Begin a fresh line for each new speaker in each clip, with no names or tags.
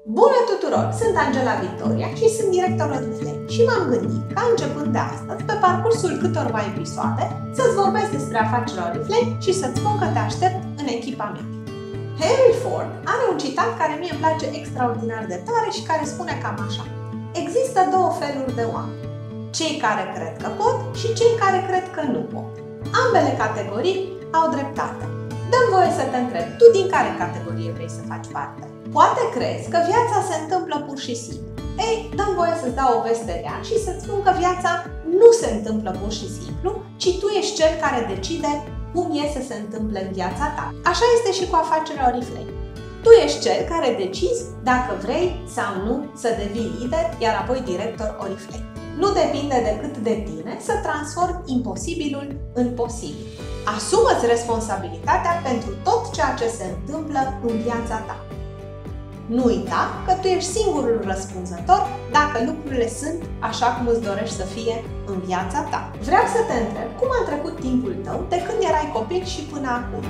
Bună tuturor! Sunt Angela Victoria și sunt director Oriflame și m-am gândit ca începând de astăzi, pe parcursul câtorva episoade, să-ți vorbesc despre afacerea Oriflame și să-ți spun că te aștept în echipa mea. Henry Ford are un citat care mie îmi place extraordinar de tare și care spune cam așa: există două feluri de oameni, cei care cred că pot și cei care cred că nu pot. Ambele categorii au dreptate. Dă-mi voie să te întreb, tu din care categorie vrei să faci parte? Poate crezi că viața se întâmplă pur și simplu. Ei, dă-mi voie să-ți dau o veste rea și să-ți spun că viața nu se întâmplă pur și simplu, ci tu ești cel care decide cum e să se întâmple în viața ta. Așa este și cu afacerea Oriflame. Tu ești cel care decizi dacă vrei sau nu să devii lider, iar apoi director Oriflame. Nu depinde decât de tine să transformi imposibilul în posibil. Asumă-ți responsabilitatea pentru tot ceea ce se întâmplă în viața ta. Nu uita că tu ești singurul răspunzător dacă lucrurile sunt așa cum îți dorești să fie în viața ta. Vreau să te întreb cum a trecut timpul tău de când erai copil și până acum.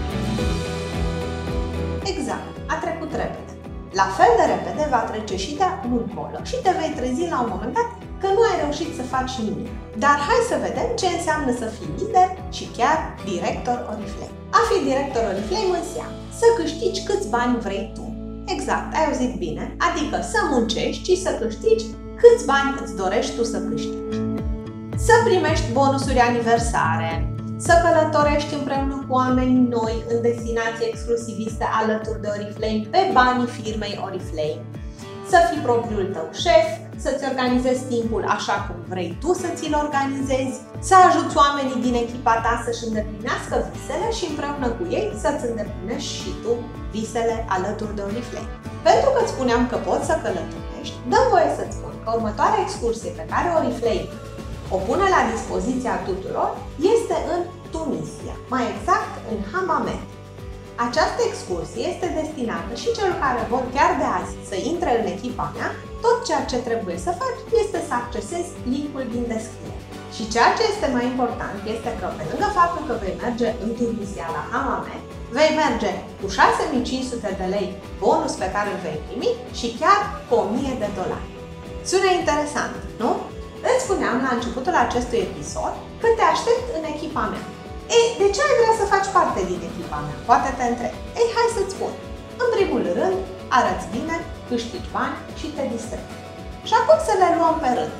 Exact, a trecut repede. La fel de repede va trece și de acum încolo și te vei trezi la un moment dat că nu ai reușit să faci nimic. Dar hai să vedem ce înseamnă să fii lider și chiar director Oriflame. A fi director Oriflame înseamnă să câștigi câți bani vrei tu. Exact, ai auzit bine, adică să muncești și să câștigi câți bani îți dorești tu să câștigi. Să primești bonusuri aniversare, să călătorești împreună cu oameni noi în destinații exclusiviste alături de Oriflame pe banii firmei Oriflame, să fii propriul tău șef, să-ți organizezi timpul așa cum vrei tu să ți-l organizezi, să ajuți oamenii din echipa ta să-și îndeplinească visele și împreună cu ei să-ți îndeplinești și tu visele alături de Oriflame. Pentru că îți spuneam că poți să călătorești, dă-mi voie să-ți spun că următoarea excursie pe care Oriflame o pune la dispoziția tuturor este în Tunisia, mai exact în Hammamet. Această excursie este destinată și celor care vor chiar de azi să intre în echipa mea. Tot ceea ce trebuie să faci este să accesezi linkul din descriere. Și ceea ce este mai important este că, pe lângă faptul că vei merge în Tunisia la Hammamet, vei merge cu 6500 de lei bonus pe care îl vei primi și chiar cu $1000. Sună interesant, nu? Îți spuneam la începutul acestui episod că te aștept în echipa mea. Ei, de ce ai vrea să faci parte din echipa mea? Poate te întrebi. Ei, hai să-ți spun. În primul rând, arăți bine, câștigi bani și te distrezi. Și acum să le luăm pe rând.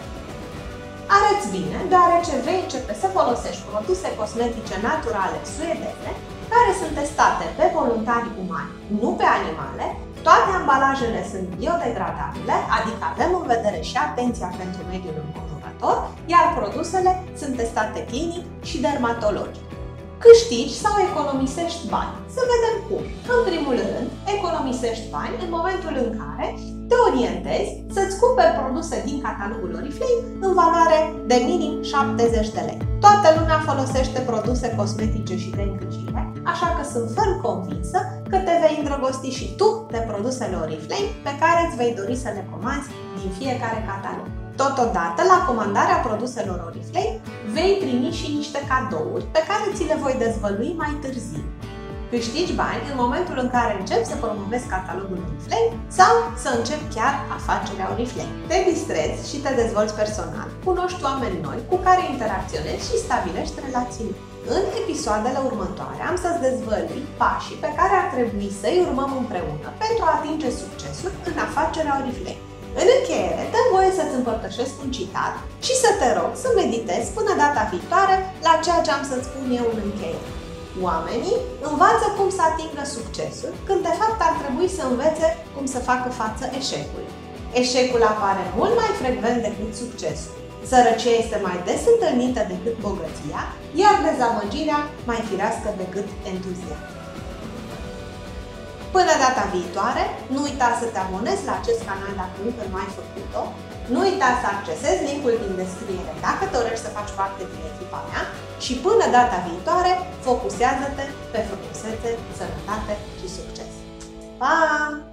Arăți bine, deoarece vei începe să folosești produse cosmetice naturale suedeze, care sunt testate pe voluntari umani, nu pe animale. Toate ambalajele sunt biodegradabile, adică avem în vedere și atenția pentru mediul înconjurător, iar produsele sunt testate clinic și dermatologic. Câștigi sau economisești bani? Să vedem cum. În primul rând, economisești bani în momentul în care te orientezi să-ți cumperi produse din catalogul Oriflame în valoare de minim 70 de lei. Toată lumea folosește produse cosmetice și de îngrijire, așa că sunt ferm convinsă că te vei îndrăgosti și tu de produsele Oriflame pe care îți vei dori să le comanzi din fiecare catalog. Totodată, la comandarea produselor Oriflame, vei primi și niște cadouri pe care ți le voi dezvălui mai târziu. Câștigi bani în momentul în care începi să promovezi catalogul Oriflame sau să începi chiar afacerea Oriflame. Te distrezi și te dezvolți personal, cunoști oameni noi cu care interacționezi și stabilești relații. În episoadele următoare am să-ți dezvălui pașii pe care ar trebui să-i urmăm împreună pentru a atinge succesul în afacerea Oriflame. În încheiere, dă voie să-ți împărtășesc un citat și să te rog să meditezi până data viitoare la ceea ce am să-ți spun eu în încheiere. Oamenii învață cum să atingă succesul, când de fapt ar trebui să învețe cum să facă față eșecului. Eșecul apare mult mai frecvent decât succesul. Sărăcia este mai des întâlnită decât bogăția, iar dezamăgirea mai firească decât entuziasmul. Până data viitoare, nu uita să te abonezi la acest canal dacă încă nu ai făcut-o, nu uita să accesezi linkul din descriere dacă dorești să faci parte din echipa mea și până data viitoare, focusează-te pe frumusețe, sănătate și succes. Pa!